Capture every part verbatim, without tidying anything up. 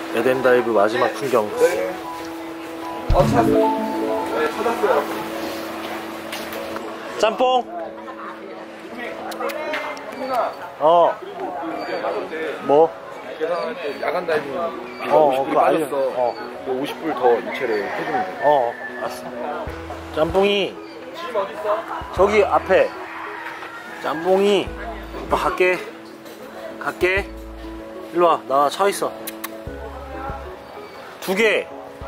에덴다이브 마지막 풍경. 네. 어, 찾... 네, 찾았어요. 짬뽕. 어. 뭐? 계산할 때 야간 다이빙 어, 그거 알려. 어. 오십 불 더 이체를 해주면 돼. 어, 알았어. 짬뽕이 집 어딨어? 저기 앞에. 짬뽕이 오빠 갈게. 갈게. 일로와. 나 차 있어. 두 개.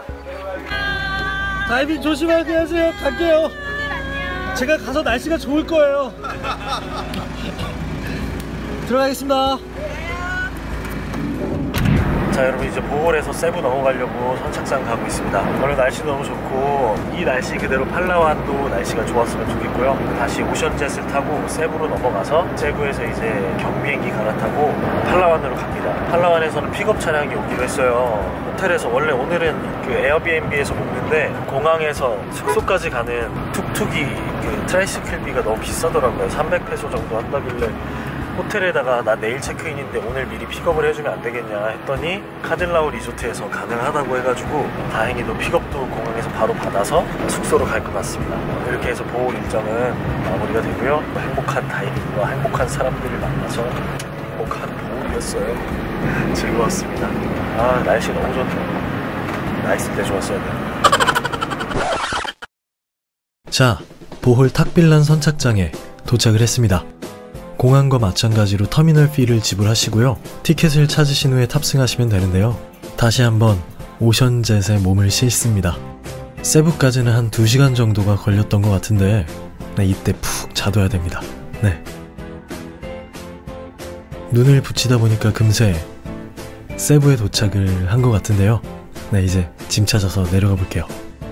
다이빙 조심하게 하세요. 갈게요. 제가 가서 날씨가 좋을 거예요. 들어가겠습니다. 자, 여러분 이제 보홀에서 세부 넘어가려고 선착장 가고 있습니다. 오늘 날씨 너무 좋고 이 날씨 그대로 팔라완도 날씨가 좋았으면 좋겠고요. 다시 오션젯을 타고 세부로 넘어가서 세부에서 이제 경비행기 갈아타고 팔라완으로 갑니다. 팔라완에서는 픽업 차량이 오기로 했어요. 호텔에서 원래 오늘은 그 에어비앤비에서 묵는데 공항에서 숙소까지 가는 툭툭이 그 트라이시클비가 너무 비싸더라고요. 삼백 페소 정도 한다길래 호텔에다가 나 내일 체크인인데 오늘 미리 픽업을 해주면 안 되겠냐 했더니 카딜라우 리조트에서 가능하다고 해가지고 다행히도 픽업도 공항에서 바로 받아서 숙소로 갈 것 같습니다. 이렇게 해서 보홀 일정은 마무리가 되고요. 행복한 다이빙과 행복한 사람들을 만나서 행복한 보홀이었어요. 즐거웠습니다. 아, 날씨 너무 좋네요. 나 있을 때 좋았어야 돼. 자, 보홀 탁빌란 선착장에 도착을 했습니다. 공항과 마찬가지로 터미널 피를 지불하시고요. 티켓을 찾으신 후에 탑승하시면 되는데요. 다시 한번 오션젯에 몸을 싣습니다. 세부까지는 한 두 시간 정도가 걸렸던 것 같은데 네, 이때 푹 자둬야 됩니다. 네. 눈을 붙이다 보니까 금세 세부에 도착을 한 것 같은데요. 네, 이제 짐 찾아서 내려가 볼게요.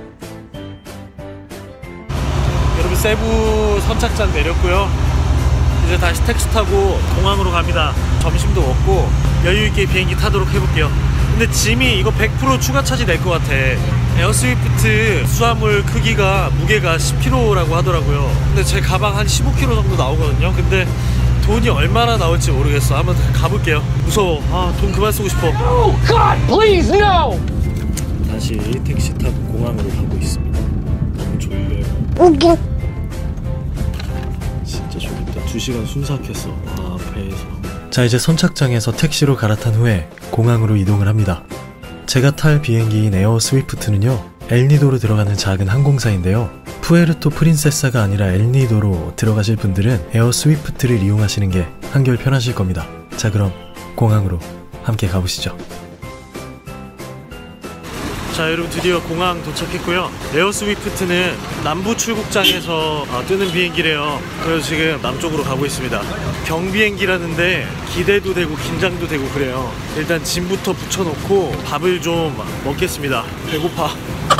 여러분 세부 선착장 내렸고요. 이제 다시 택시 타고 공항으로 갑니다. 점심도 먹고 여유있게 비행기 타도록 해볼게요. 근데 짐이 이거 백 퍼센트 추가 차지 낼 것 같아. 에어스위프트 수화물 크기가 무게가 십 킬로그램라고 하더라고요. 근데 제 가방 한 십오 킬로그램 정도 나오거든요. 근데 돈이 얼마나 나올지 모르겠어. 한번 가볼게요. 무서워. 아, 돈 그만 쓰고 싶어. Oh God, please no! 다시 택시 타고 공항으로 가고 있습니다. 너무 졸려요. 오케이. 진짜 졸립다. 두 시간 순삭했어. 아, 배에서. 자, 이제 선착장에서 택시로 갈아탄 후에 공항으로 이동을 합니다. 제가 탈 비행기인 에어 스위프트는요, 엘니도로 들어가는 작은 항공사인데요. 푸에르토 프린세사가 아니라 엘니도로 들어가실 분들은 에어 스위프트를 이용하시는 게 한결 편하실 겁니다. 자, 그럼 공항으로 함께 가보시죠. 자, 여러분 드디어 공항 도착했고요. 에어 스위프트는 남부 출국장에서 아, 뜨는 비행기래요. 그래서 지금 남쪽으로 가고 있습니다. 경비행기라는데 기대도 되고 긴장도 되고 그래요. 일단 짐부터 붙여놓고 밥을 좀 먹겠습니다. 배고파.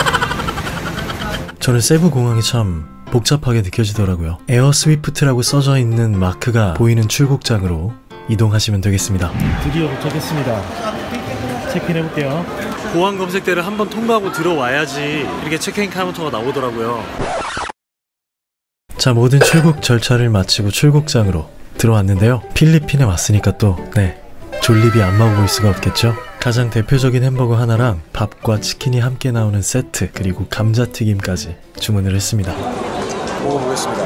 저는 세부 공항이 참 복잡하게 느껴지더라고요. 에어 스위프트라고 써져 있는 마크가 보이는 출국장으로 이동하시면 되겠습니다. 드디어 도착했습니다. 체크인 해볼게요. 보안 검색대를 한번 통과하고 들어와야지 이렇게 체크인 카운터가 나오더라고요. 자, 모든 출국 절차를 마치고 출국장으로 들어왔는데요. 필리핀에 왔으니까 또 네, 졸립이 안 먹어볼 수가 없겠죠. 가장 대표적인 햄버거 하나랑 밥과 치킨이 함께 나오는 세트, 그리고 감자튀김까지 주문을 했습니다. 먹어보겠습니다.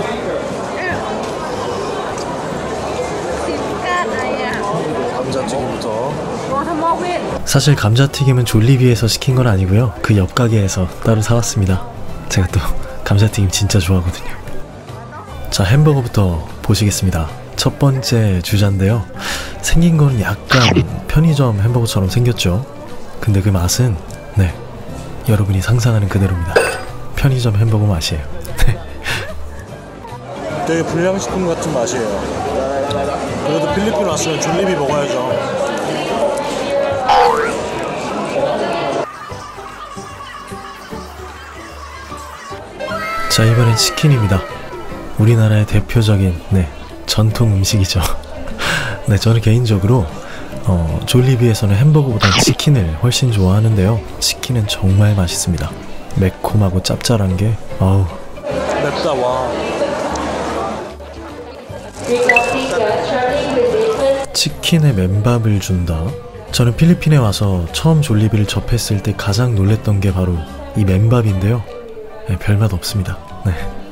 감자튀김부터. 사실 감자튀김은 졸리비에서 시킨 건 아니고요. 그 옆 가게에서 따로 사왔습니다. 제가 또 감자튀김 진짜 좋아하거든요. 자, 햄버거부터 보시겠습니다. 첫 번째 주자인데요. 생긴 거는 약간 편의점 햄버거처럼 생겼죠. 근데 그 맛은 네, 여러분이 상상하는 그대로입니다. 편의점 햄버거 맛이에요. 되게 불량식품 같은 맛이에요. 그래도 필리핀 왔으면 졸리비 먹어야죠. 자, 이번엔 치킨입니다. 우리나라의 대표적인 네, 전통 음식이죠. 네, 저는 개인적으로 어, 졸리비에서는 햄버거보다 치킨을 훨씬 좋아하는데요. 치킨은 정말 맛있습니다. 매콤하고 짭짤한 게 어우. 맵다. 와. 치킨에 맨밥을 준다. 저는 필리핀에 와서 처음 졸리비를 접했을 때 가장 놀랬던 게 바로 이 맨밥인데요. 네, 별맛 없습니다. 네.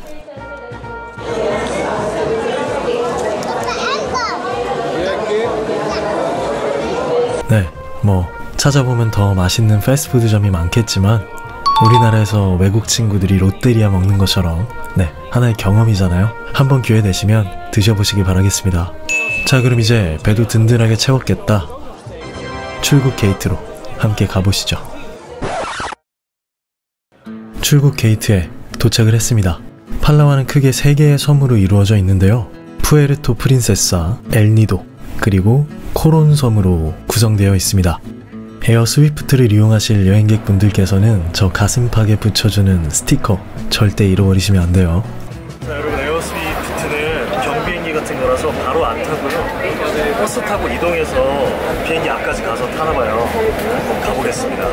네, 뭐 찾아보면 더 맛있는 패스트푸드점이 많겠지만 우리나라에서 외국 친구들이 롯데리아 먹는 것처럼 네, 하나의 경험이잖아요. 한번 기회 되시면 드셔보시기 바라겠습니다. 자, 그럼 이제 배도 든든하게 채웠겠다. 출국 게이트로 함께 가보시죠. 출국 게이트에 도착을 했습니다. 팔라완은 크게 세 개의 섬으로 이루어져 있는데요. 푸에르토 프린세사, 엘니도, 그리고 코론 섬으로 구성되어 있습니다. 에어 스위프트를 이용하실 여행객분들께서는 저 가슴팍에 붙여주는 스티커 절대 잃어버리시면 안 돼요. 자, 여러분, 에어 스위프트는 경비행기 같은 거라서 바로 안 타고요. 버스 타고 이동해서 비행기 앞까지 가서 타나봐요. 한번 가보겠습니다.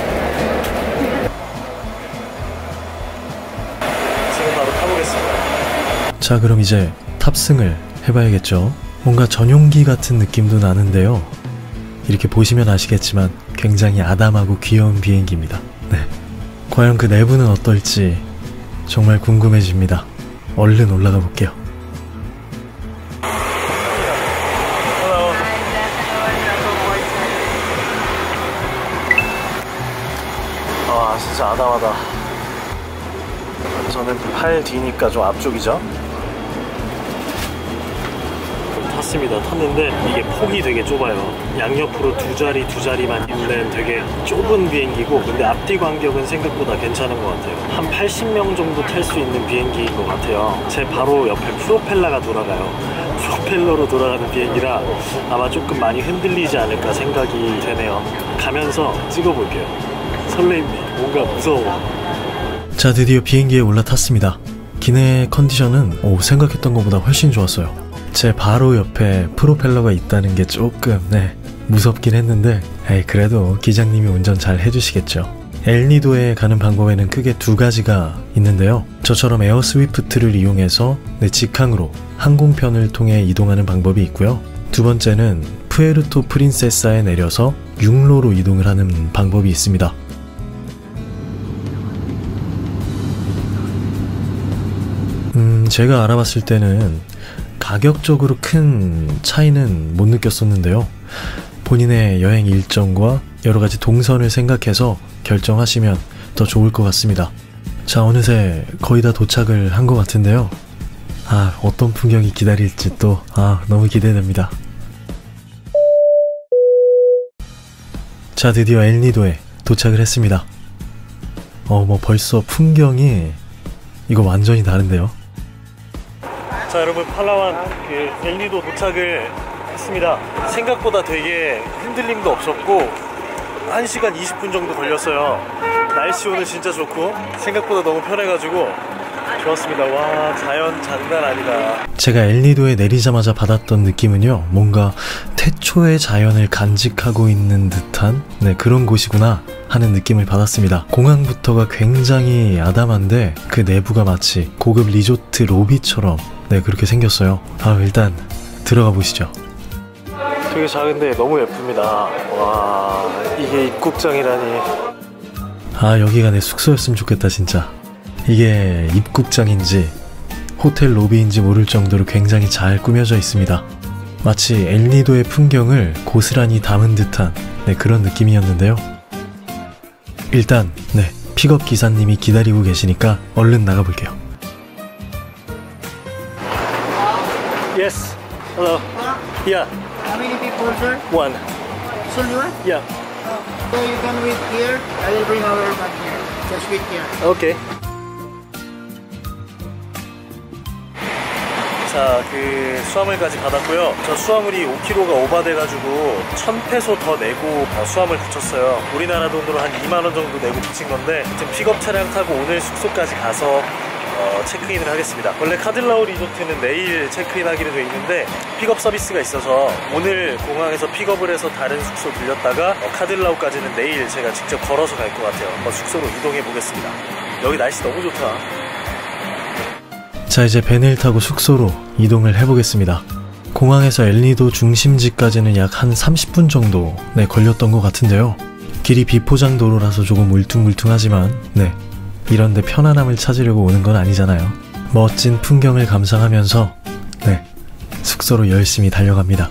지금 바로 타보겠습니다. 자, 그럼 이제 탑승을 해봐야겠죠. 뭔가 전용기 같은 느낌도 나는데요. 이렇게 보시면 아시겠지만 굉장히 아담하고 귀여운 비행기입니다. 네. 과연 그 내부는 어떨지 정말 궁금해집니다. 얼른 올라가 볼게요. 아, 진짜 아담하다. 저는 팔 뒤니까 좀 앞쪽이죠? 탔습니다. 탔는데 이게 폭이 되게 좁아요. 양옆으로 두 자리 두 자리만 있는 되게 좁은 비행기고, 근데 앞뒤 간격은 생각보다 괜찮은 것 같아요. 한 팔십 명 정도 탈 수 있는 비행기인 것 같아요. 제 바로 옆에 프로펠러가 돌아가요. 프로펠러로 돌아가는 비행기라 아마 조금 많이 흔들리지 않을까 생각이 되네요. 가면서 찍어볼게요. 설레입니다. 뭔가 무서워. 자, 드디어 비행기에 올라탔습니다. 기내 컨디션은 오, 생각했던 것보다 훨씬 좋았어요. 제 바로 옆에 프로펠러가 있다는 게 조금 네, 무섭긴 했는데 에이, 그래도 기장님이 운전 잘 해주시겠죠. 엘니도에 가는 방법에는 크게 두 가지가 있는데요. 저처럼 에어 스위프트를 이용해서 네, 직항으로 항공편을 통해 이동하는 방법이 있고요. 두 번째는 푸에르토 프린세사에 내려서 육로로 이동을 하는 방법이 있습니다. 음, 제가 알아봤을 때는 가격적으로 큰 차이는 못 느꼈었는데요. 본인의 여행 일정과 여러가지 동선을 생각해서 결정하시면 더 좋을 것 같습니다. 자, 어느새 거의 다 도착을 한 것 같은데요. 아, 어떤 풍경이 기다릴지 또 아, 너무 기대됩니다. 자, 드디어 엘니도에 도착을 했습니다. 어, 뭐 벌써 풍경이 이거 완전히 다른데요. 자, 여러분, 팔라완 그 엘니도 도착을 했습니다. 생각보다 되게 흔들림도 없었고 한 시간 이십 분 정도 걸렸어요. 날씨 오늘 진짜 좋고 생각보다 너무 편해가지고 좋았습니다. 와, 자연 장난 아니다. 제가 엘니도에 내리자마자 받았던 느낌은요, 뭔가 태초의 자연을 간직하고 있는 듯한 네, 그런 곳이구나 하는 느낌을 받았습니다. 공항부터가 굉장히 아담한데 그 내부가 마치 고급 리조트 로비처럼 네, 그렇게 생겼어요. 아, 일단 들어가 보시죠. 되게 작은데 너무 예쁩니다. 와, 이게 입국장이라니. 아, 여기가 내 숙소였으면 좋겠다 진짜. 이게 입국장인지 호텔 로비인지 모를 정도로 굉장히 잘 꾸며져 있습니다. 마치 엘니도의 풍경을 고스란히 담은 듯한 네, 그런 느낌이었는데요. 일단 네, 픽업 기사님이 기다리고 계시니까 얼른 나가볼게요. Yes. Hello. Yeah. How many people, sir? One. Only one? Yeah. So you can wait here. I will bring our bag here. Just wait here. Okay. 자, 그 수화물까지 받았고요. 저 수화물이 오 킬로그램가 오버돼가지고 천 페소 더 내고 수화물 붙였어요. 우리나라 돈으로 한 이만 원 정도 내고 붙인 건데, 지금 픽업 차량 타고 오늘 숙소까지 가서 어, 체크인을 하겠습니다. 원래 카딜라우 리조트는 내일 체크인 하기로 되어 있는데 픽업 서비스가 있어서 오늘 공항에서 픽업을 해서 다른 숙소 들렸다가 어, 카딜라우까지는 내일 제가 직접 걸어서 갈 것 같아요. 한번 숙소로 이동해 보겠습니다. 여기 날씨 너무 좋다. 자, 이제 벤을 타고 숙소로 이동을 해보겠습니다. 공항에서 엘니도 중심지까지는 약 한 삼십 분 정도 네, 걸렸던 것 같은데요. 길이 비포장 도로라서 조금 울퉁불퉁하지만 네, 이런데 편안함을 찾으려고 오는 건 아니잖아요. 멋진 풍경을 감상하면서 네, 숙소로 열심히 달려갑니다.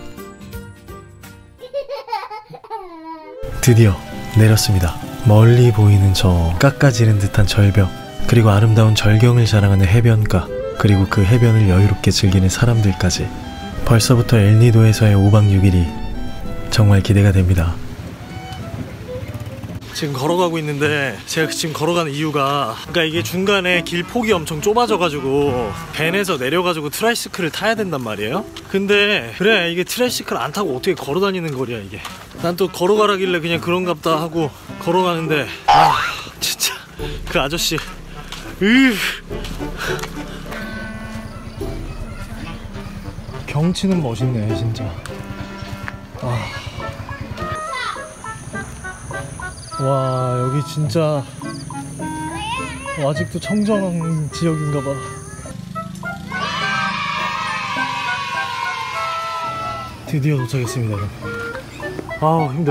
드디어 내렸습니다. 멀리 보이는 저 깎아지른 듯한 절벽, 그리고 아름다운 절경을 자랑하는 해변가, 그리고 그 해변을 여유롭게 즐기는 사람들까지. 벌써부터 엘니도에서의 오박 육일이 정말 기대가 됩니다. 지금 걸어가고 있는데 제가 지금 걸어가는 이유가, 그러니까 이게 중간에 길 폭이 엄청 좁아져가지고 밴에서 내려가지고 트라이시클을 타야 된단 말이에요. 근데 그래, 이게 트라이시클 안 타고 어떻게 걸어다니는 거리야 이게. 난 또 걸어가라길래 그냥 그런갑다 하고 걸어가는데, 아 진짜 그 아저씨 으 경치는 멋있네 진짜. 아. 와, 여기 진짜 아직도 청정 지역인가봐. 드디어 도착했습니다 여러분. 아우 힘들어.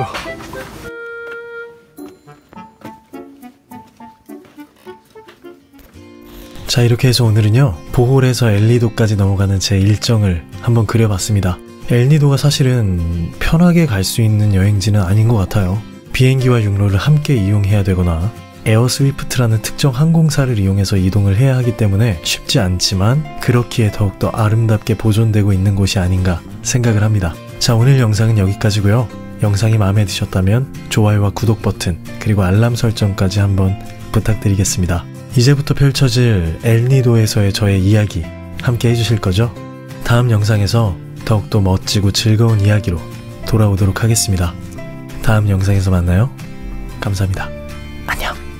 자, 이렇게 해서 오늘은요 보홀에서 엘니도까지 넘어가는 제 일정을 한번 그려봤습니다. 엘니도가 사실은 편하게 갈 수 있는 여행지는 아닌 것 같아요. 비행기와 육로를 함께 이용해야 되거나 에어스위프트라는 특정 항공사를 이용해서 이동을 해야 하기 때문에 쉽지 않지만, 그렇기에 더욱더 아름답게 보존되고 있는 곳이 아닌가 생각을 합니다. 자, 오늘 영상은 여기까지고요. 영상이 마음에 드셨다면 좋아요와 구독 버튼, 그리고 알람 설정까지 한번 부탁드리겠습니다. 이제부터 펼쳐질 엘니도에서의 저의 이야기 함께 해주실 거죠? 다음 영상에서 더욱더 멋지고 즐거운 이야기로 돌아오도록 하겠습니다. 다음 영상에서 만나요. 감사합니다. 안녕.